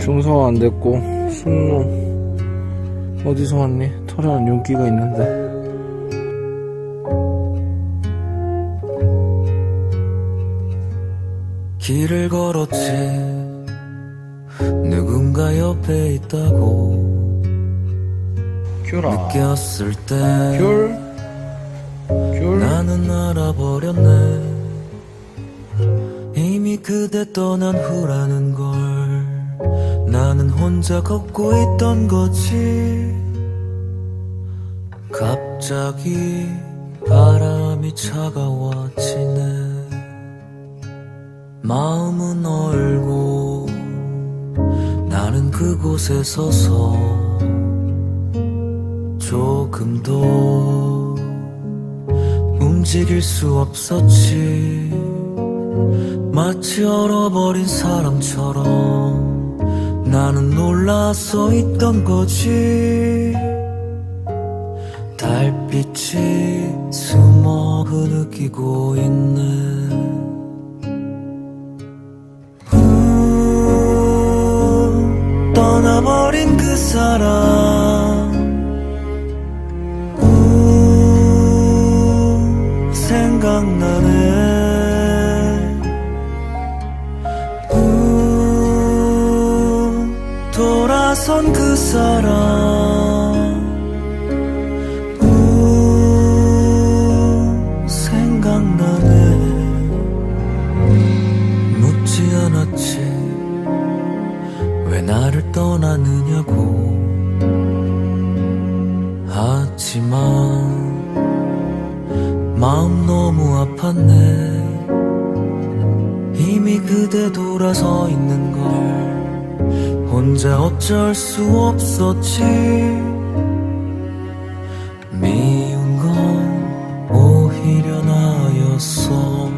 중성화 안 됐고 순놈 어디서 왔니? 털에는 윤기가 있는데. 길을 걸었지 누군가 옆에 있다고 귤아 느꼈을 때 귤 나는 알아버렸네. 이미 그대 떠난 후라는 걸 나는 혼자 걷고 있던 거지. 갑자기 바람이 차가워지네. 마음은 얼고 나는 그곳에 서서 조금도 움직일 수 없었지. 마치 얼어버린 사람처럼 나는 놀라 서 있던 거지. 달빛이 숨어 흐느끼고 있네. 떠나버린 그 사람 생각나네. 돌아선 그 사람 생각나네. 묻지 않았지 왜 나를 떠나느냐고. 하지만 마음 너무 아팠네. 이미 그대 돌아서 있는 걸 혼자 어쩔 수 없었지. 미운 건 오히려 나였어.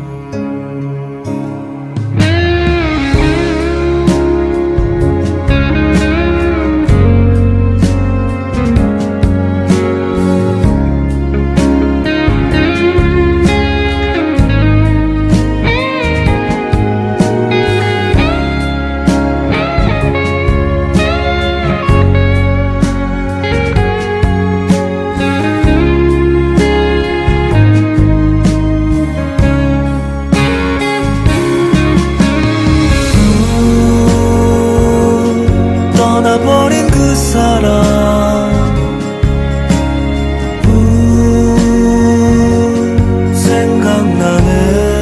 떠나버린 그 사람 생각나네.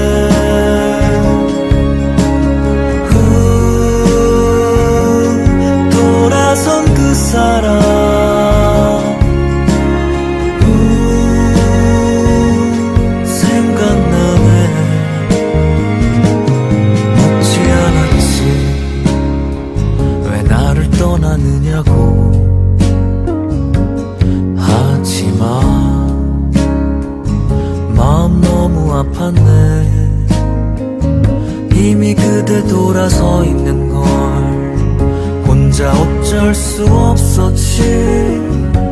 돌아선 그 사람 생각나네. 묻지 않았지 왜 나를 떠나느냐고. 하지만 마음 너무 아팠네. 이미 그대 돌아서 있는 걸 혼자 어쩔 수 없었지.